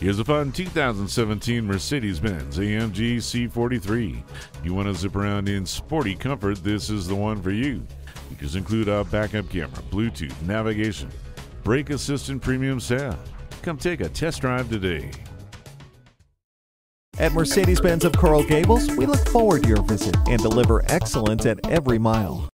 Here's a fun 2017 Mercedes-Benz AMG C43. You want to zip around in sporty comfort, this is the one for you. Features include a backup camera, Bluetooth, navigation, brake assist, and premium sound. Come take a test drive today. At Mercedes-Benz of Coral Gables, we look forward to your visit and deliver excellence at every mile.